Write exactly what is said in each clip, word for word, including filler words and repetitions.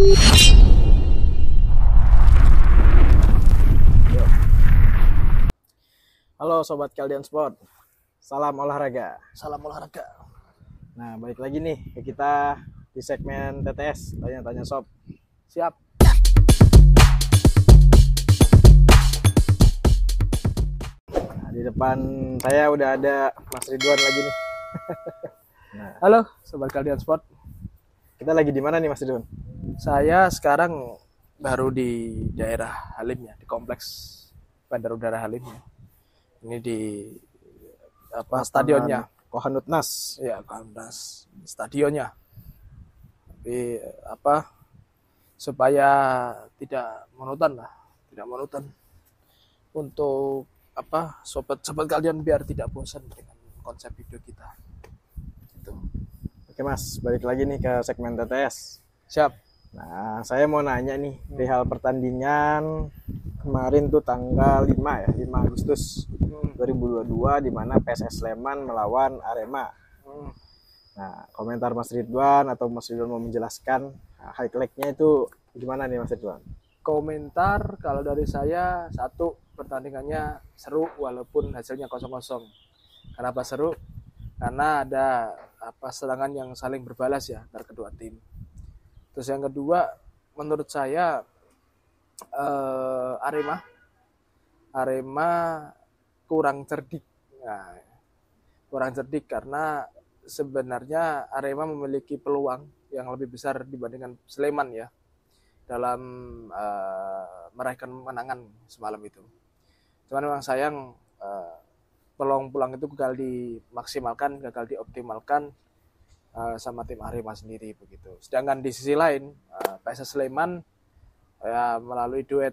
Halo Sobat Kaldian Sport, salam olahraga. Salam olahraga. Nah, balik lagi nih ke kita di segmen T T S, tanya-tanya sob. Siap. Nah, di depan saya udah ada Mas Ridwan lagi nih. Nah, halo Sobat Kaldian Sport. Kita lagi di mana nih Mas Ridwan? Saya sekarang baru di daerah Halim ya, di kompleks Bandar Udara Halim ya. Ini di apa stadionnya? Kohanut Nas. Ya, Kohanut Nas. Stadionnya. Tapi apa supaya tidak monoton lah, tidak monoton. Untuk apa sobat-sobat kalian biar tidak bosan dengan konsep video kita. Gitu. Oke Mas, balik lagi nih ke segmen T T S. Siap. Nah, saya mau nanya nih perihal pertandingan kemarin tuh tanggal lima ya, lima Agustus dua ribu dua puluh dua di mana P S S Sleman melawan Arema. Hmm. Nah, komentar Mas Ridwan atau Mas Ridwan mau menjelaskan nah, highlight-nya itu gimana nih Mas Ridwan? Komentar kalau dari saya, satu, pertandingannya seru walaupun hasilnya kosong kosong. Kenapa seru? Karena ada apa serangan yang saling berbalas ya antar kedua tim. Terus yang kedua, menurut saya eh, Arema Arema kurang cerdik. Nah, kurang cerdik karena sebenarnya Arema memiliki peluang yang lebih besar dibandingkan Sleman ya dalam uh, meraihkan kemenangan semalam itu. Cuman memang sayang uh, peluang-peluang itu gagal dimaksimalkan, gagal dioptimalkan uh, sama tim Arema sendiri begitu. Sedangkan di sisi lain uh, P S S Sleman ya melalui duet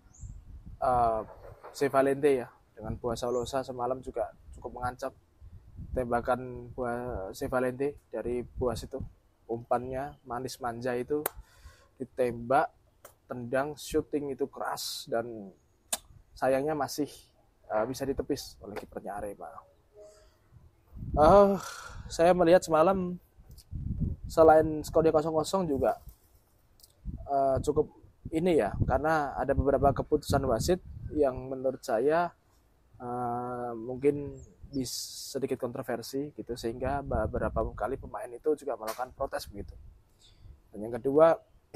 uh, Sevalente ya dengan Boa Salosa semalam juga cukup mengancam. Tembakan Boa Sevalente dari Boas itu, umpannya manis manja itu ditembak, tendang, shooting itu keras dan sayangnya masih uh, bisa ditepis oleh kipernya Arema. Uh, saya melihat semalam selain skornya kosong kosong juga uh, cukup ini ya, karena ada beberapa keputusan wasit yang menurut saya uh, mungkin bisa sedikit kontroversi gitu, sehingga beberapa kali pemain itu juga melakukan protes begitu. Dan yang kedua,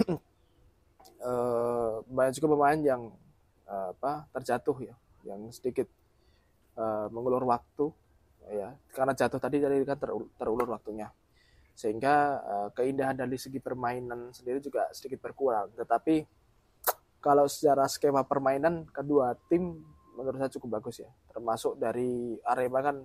uh, banyak juga pemain yang uh, apa terjatuh ya, yang sedikit uh, mengulur waktu ya, karena jatuh tadi dari kan terulur waktunya, sehingga uh, keindahan dari segi permainan sendiri juga sedikit berkurang. Tetapi kalau secara skema permainan kedua tim menurut saya cukup bagus ya, termasuk dari Arema kan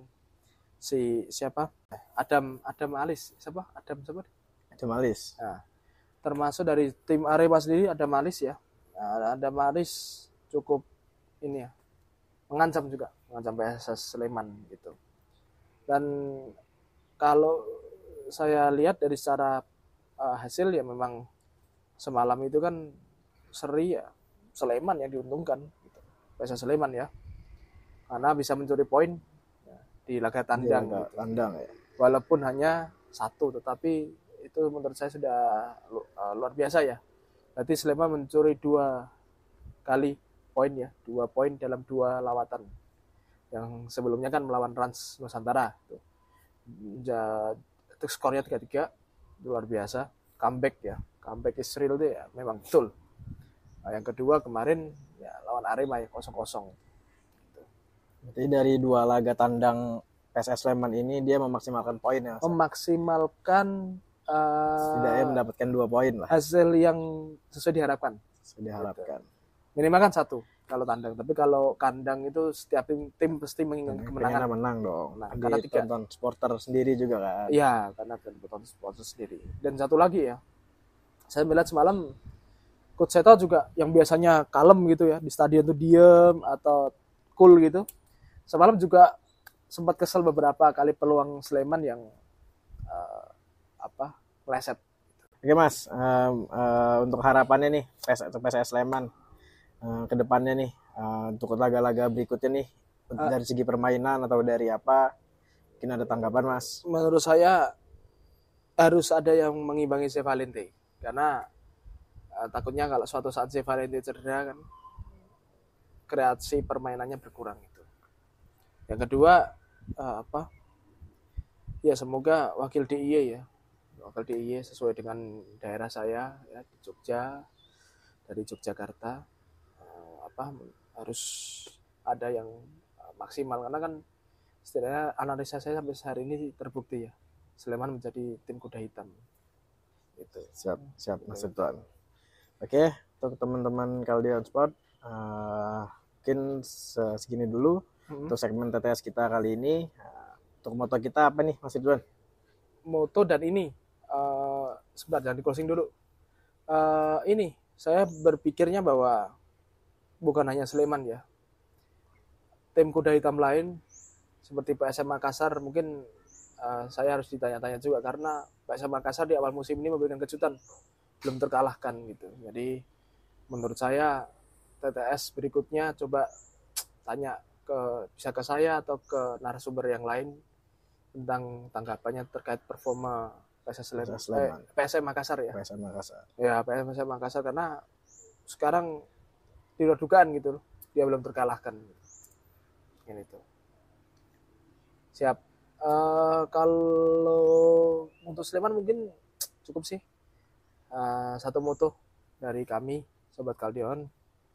si siapa Adam Adam Alis siapa Adam siapa Adam Alis. Nah, termasuk dari tim Arema sendiri ada Malis ya. Nah, ada Malis cukup ini ya, mengancam juga, mengancam P S S Sleman gitu. Dan kalau saya lihat dari secara uh, hasil ya memang semalam itu kan seri ya Sleman yang diuntungkan gitu. P S S Sleman ya. Karena bisa mencuri poin ya, di laga tandang ya, gitu. Tandang ya. Walaupun hanya satu, tetapi itu menurut saya sudah uh, luar biasa ya. Berarti Sleman mencuri dua kali poin ya, dua poin dalam dua lawatan. Yang sebelumnya kan melawan Rans Nusantara. Tuh. Ja, itu skornya tiga tiga, luar biasa. Comeback ya, comeback is real deh ya, memang betul. Nah, yang kedua kemarin ya lawan Arema ya kosong kosong. Gitu. Jadi dari dua laga tandang P S S Sleman ini dia memaksimalkan poin ya. Memaksimalkan setidaknya uh, mendapatkan dua poin lah. Hasil yang sesuai diharapkan. Sesuai diharapkan. Gitu. Minimal kan satu kalau tandang, tapi kalau kandang itu setiap tim, tim pasti menginginkan kemenangan. Pengen menang dong. Nah, karena tiga tonton supporter sendiri juga kan. Iya, karena tonton supporter sendiri. Dan satu lagi ya, saya melihat semalam Coach Seto juga yang biasanya kalem gitu ya di stadion tuh diem atau cool gitu. Semalam juga sempat kesel beberapa kali peluang Sleman yang uh, apa meleset. Oke Mas, um, uh, untuk harapannya nih P S S Sleman uh, ke depannya nih uh, untuk laga-laga berikutnya nih uh, dari segi permainan atau dari apa, mungkin ada tanggapan Mas? Menurut saya harus ada yang mengimbangi Sevalente karena Uh, takutnya kalau suatu saat si Valente cedera kan kreasi permainannya berkurang itu. Yang kedua uh, apa? Ya semoga wakil D I Y ya, wakil D I Y sesuai dengan daerah saya ya di Jogja, dari Yogyakarta uh, apa harus ada yang uh, maksimal karena kan setidaknya analisa saya sampai hari ini terbukti ya Sleman menjadi tim kuda hitam. Itu. Siap, siap Mas Ridwan. Oke, untuk teman-teman Kaldion Sport, uh, mungkin segini dulu hmm. untuk segmen T T S kita kali ini. Uh, untuk moto kita apa nih, Mas Ridwan? Moto dan ini, uh, sebentar jangan di closing dulu. Uh, ini, saya berpikirnya bahwa bukan hanya Sleman ya, tim kuda hitam lain seperti P S M Makassar mungkin uh, saya harus ditanya-tanya juga karena P S M Makassar di awal musim ini memberikan kejutan. Belum terkalahkan gitu. Jadi menurut saya T T S berikutnya coba tanya ke bisa ke saya atau ke narasumber yang lain tentang tanggapannya terkait performa P S S Sleman, eh, P S M Makassar ya. P S M Makassar. Ya, P S M Makassar karena sekarang di luar dugaan gitu. Dia belum terkalahkan. Ini tuh. Siap. Uh, kalau untuk Sleman mungkin cukup sih. Uh, satu moto dari kami Sobat Kaldion,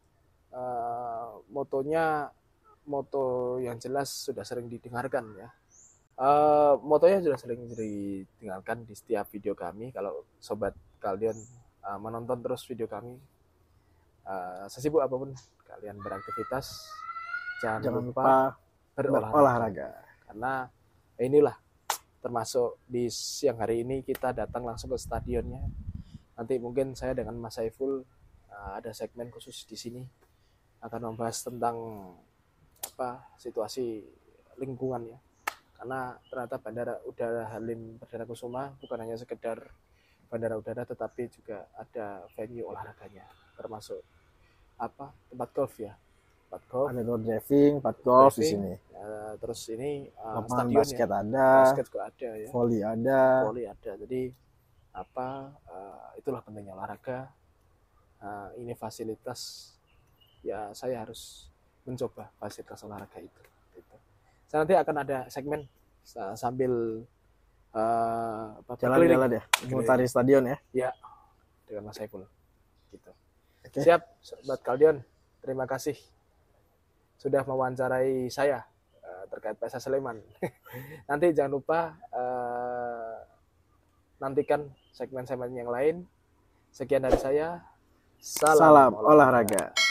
uh, motonya moto yang jelas sudah sering didengarkan ya, uh, motonya sudah sering didengarkan di setiap video kami. Kalau Sobat Kaldion uh, menonton terus video kami, uh, sesibuk apapun kalian beraktivitas, jangan, jangan lupa, lupa berolahraga. berolahraga karena inilah termasuk di siang hari ini kita datang langsung ke stadionnya. Nanti mungkin saya dengan Mas Saiful uh, ada segmen khusus di sini akan membahas tentang apa situasi lingkungan ya. Karena ternyata Bandara Udara Halim Perdana Kusuma bukan hanya sekedar bandara udara tetapi juga ada venue olahraganya termasuk apa tempat golf ya. Tempat golf. Ada door driving, tempat golf di sini. Uh, terus ini uh, lapangan basket ya. ada. Basket juga ada ya. Volley ada. Volley ada. Jadi apa uh, itulah pentingnya olahraga. Uh, ini fasilitas ya saya harus mencoba fasilitas olahraga itu gitu. Saya nanti akan ada segmen uh, sambil uh, jalan-jalan ya memutari stadion ya ya dengan Mas Saiful gitu. Okay. Siap Sobat Kaldion, terima kasih sudah mewawancarai saya uh, terkait P S S Sleman. Nanti jangan lupa uh, nantikan segmen-segmen yang lain. Sekian dari saya. Salam, Salam olahraga. olahraga.